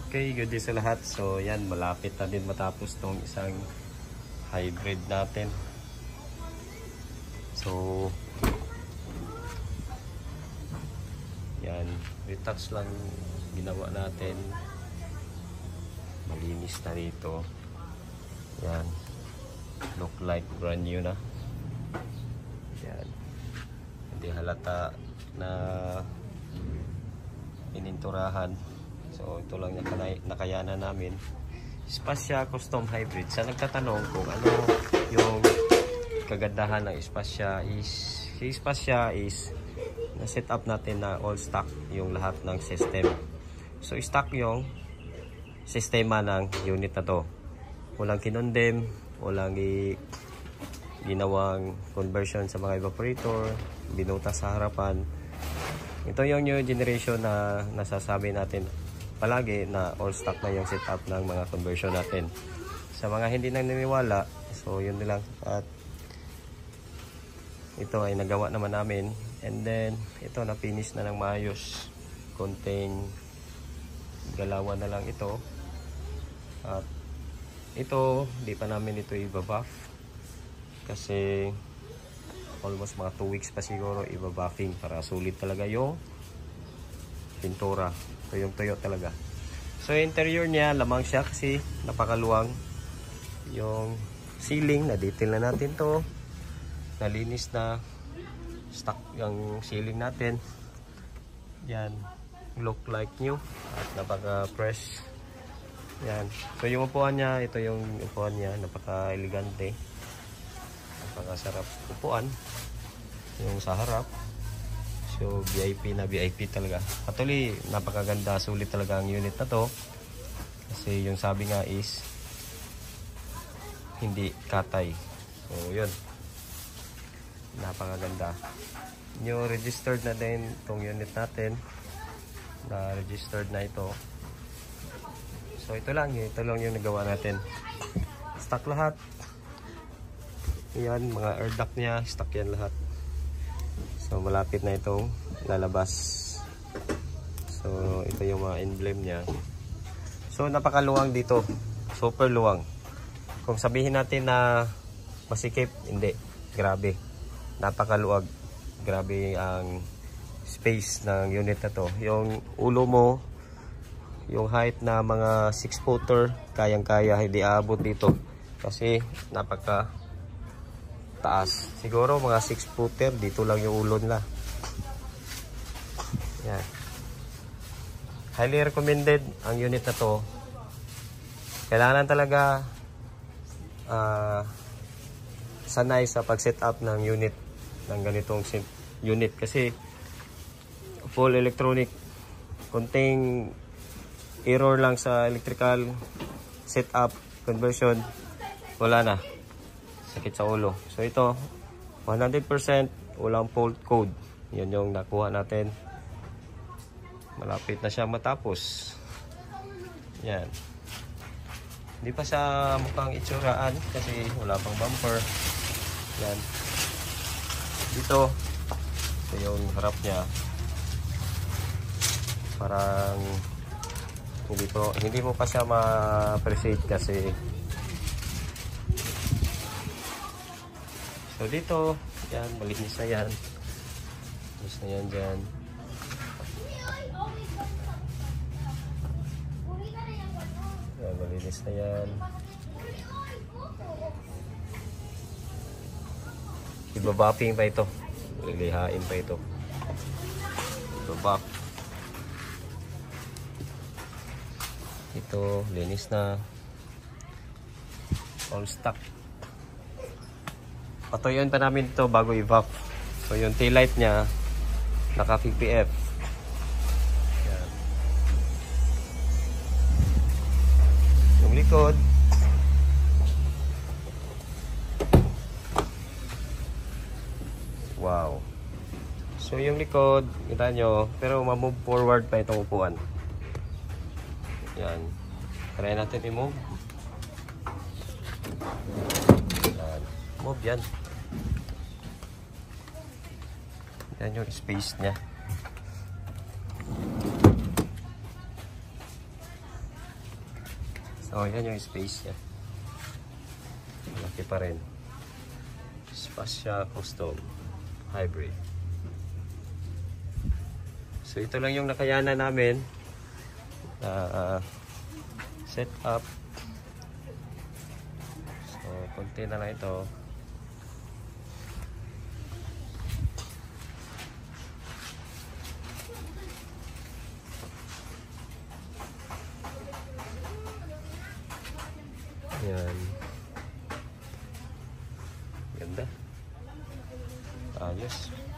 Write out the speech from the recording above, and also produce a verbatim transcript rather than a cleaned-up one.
Okay, good day sa lahat. So yan, malapit na din matapos tong isang hybrid natin. So yan, retouch lang ginawa natin. Malinis na dito. Yan, look like brand new na. Yan, hindi halata na ininturahan. So ito lang nakayanan namin. Spasya Custom Hybrid. Sa nagtatanong kung ano yung kagandahan ng Spasya is, si Spasya is na set up natin na all stock yung lahat ng system. So stock yung sistema ng unit na to. Walang kinondem, walang i ginawang conversion sa mga evaporator, binuta sa harapan. Ito yung new generation na nasasabi natin palagi na all stock na yung setup ng mga conversion natin. Sa mga hindi nang naniniwala, so yun lang. At ito ay nagawa naman namin. And then ito na finish na ng maayos. Konting galawan na lang ito. At ito, di pa namin ito i-buff kasi almost mga two weeks pa siguro i-buffing para sulit talaga yung pintura. Tuyong-tuyo talaga. So interior niya, lamang siya kasi napakaluwang. Yung ceiling, na-detail na natin to. Nalinis na. Stock yung ceiling natin. Yan. Look like new. At napaka-fresh. Yan. So yung upuan niya, ito yung upuan niya. Napaka-elegante. Napaka-sarap upuan. Yung sa harap. So V I P na V I P talaga. Actually, napakaganda, sulit talaga ang unit na to. Kasi yung sabi nga is hindi katay. So yun. Napakaganda. Yung registered na din itong unit natin. Na registered na ito. So ito lang, ito lang yung nagawa natin. Stock lahat. Yan, mga air duct niya, stock yan lahat. So malapit na itong lalabas. So ito yung mga emblem niya. So napakaluwang dito. Super luwang. Kung sabihin natin na masikip, hindi. Grabe. Napakaluwag. Grabe ang space ng unit na to. Yung ulo mo, yung height na mga six footer, kayang-kaya, hindi aabot dito. Kasi napaka taas. Siguro mga six footer, dito lang yung ulo nila. Yan. Highly recommended ang unit na to. Kailangan talaga uh, sanay sa pag-set up ng unit ng ganitong unit kasi full electronic. Konting error lang sa electrical setup, conversion, wala na. Sakit sa ulo. So ito, one hundred percent walang fault code. Yan yung nakuha natin. Malapit na siya matapos. Yan. Hindi pa siya mukhang itsuraan kasi wala pang bumper. Yan. Dito, ito yung harap niya. Parang hindi po, hindi mo pa siya ma-appreciate kasi so dito, yan, malinis na yan. Malinis na yan dyan. Yan, malinis na yan. Ibabapping pa ito. Lilihain pa ito. Ibabap. Ito, linis na. All stock. Patuyon pa namin ito bago i-buff. So yung tail light niya naka P P F. Yan. Yung likod wow. So yung likod kita nyo, pero ma-move forward pa itong upuan. Yan. Try natin i-move. Yan. Move yan. Yan yung space niya. Oh, yan yung space niya. Malaki pa rin. Spasya Custom Hybrid. So ito lang yung nakayanan namin na uh, set up. So konti na lang ito. Yan. Ganda. Ayos.